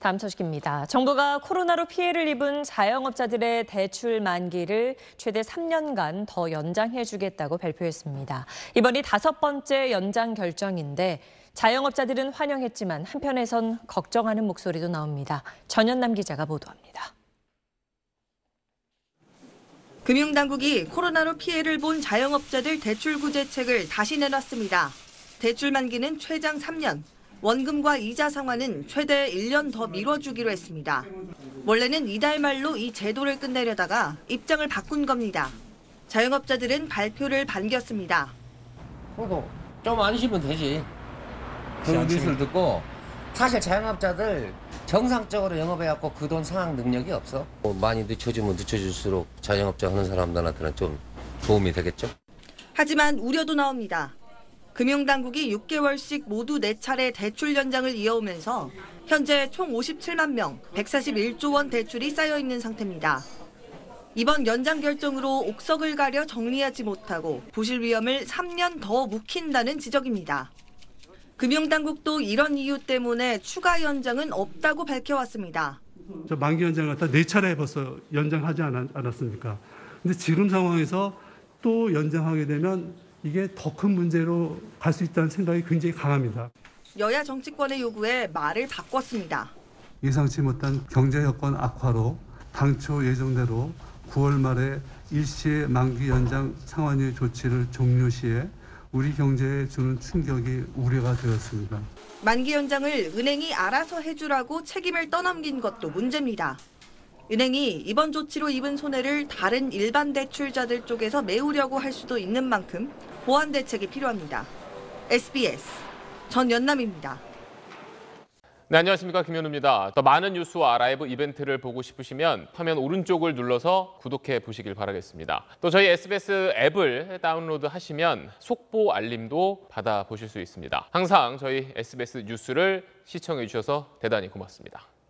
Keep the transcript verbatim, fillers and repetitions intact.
다음 소식입니다. 정부가 코로나로 피해를 입은 자영업자들의 대출 만기를 최대 삼 년간 더 연장해주겠다고 발표했습니다. 이번이 다섯 번째 연장 결정인데 자영업자들은 환영했지만 한편에선 걱정하는 목소리도 나옵니다. 전현남 기자가 보도합니다. 금융당국이 코로나로 피해를 본 자영업자들 대출 구제책을 다시 내놨습니다. 대출 만기는 최장 삼 년, 원금과 이자 상환은 최대 일 년 더 미뤄주기로 했습니다. 원래는 이달 말로 이 제도를 끝내려다가 입장을 바꾼 겁니다. 자영업자들은 발표를 반겼습니다. 그래도 좀 안심은 되지. 그 뉴스를 듣고 사실 자영업자들 정상적으로 영업해갖고 그 돈 상환 능력이 없어. 뭐 많이 늦춰지면 늦춰질수록 자영업자 하는 사람들한테는 좀 도움이 되겠죠. 하지만 우려도 나옵니다. 금융당국이 육 개월씩 모두 네 차례 대출 연장을 이어오면서 현재 총 오십칠만 명, 백사십일조 원 대출이 쌓여 있는 상태입니다. 이번 연장 결정으로 옥석을 가려 정리하지 못하고 부실 위험을 삼 년 더 묵힌다는 지적입니다. 금융당국도 이런 이유 때문에 추가 연장은 없다고 밝혀왔습니다. 저 만기 연장을 갖다 네 차례 벌써 연장하지 않았습니까? 근데 지금 상황에서 또 연장하게 되면 이게 더 큰 문제로 갈 수 있다는 생각이 굉장히 강합니다. 여야 정치권의 요구에 말을 바꿨습니다. 예상치 못한 경제 여건 악화로 당초 예정대로 구월 말에 일시의 만기 연장 상환의 조치를 종료 시에 우리 경제에 주는 충격이 우려가 되었습니다. 만기 연장을 은행이 알아서 해주라고 책임을 떠넘긴 것도 문제입니다. 은행이 이번 조치로 입은 손해를 다른 일반 대출자들 쪽에서 메우려고 할 수도 있는 만큼 보완 대책이 필요합니다. 에스비에스 전연남입니다. 네, 안녕하십니까. 김현우입니다. 더 많은 뉴스와 라이브 이벤트를 보고 싶으시면 화면 오른쪽을 눌러서 구독해 보시길 바라겠습니다. 또 저희 에스비에스 앱을 다운로드 하시면 속보 알림도 받아보실 수 있습니다. 항상 저희 에스비에스 뉴스를 시청해 주셔서 대단히 고맙습니다.